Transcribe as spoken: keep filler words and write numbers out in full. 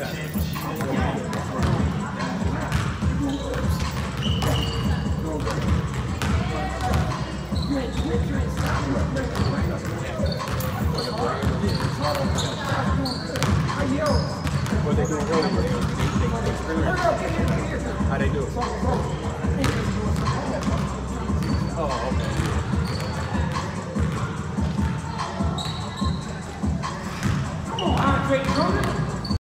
What they doing earlier? How they do it? Oh, okay.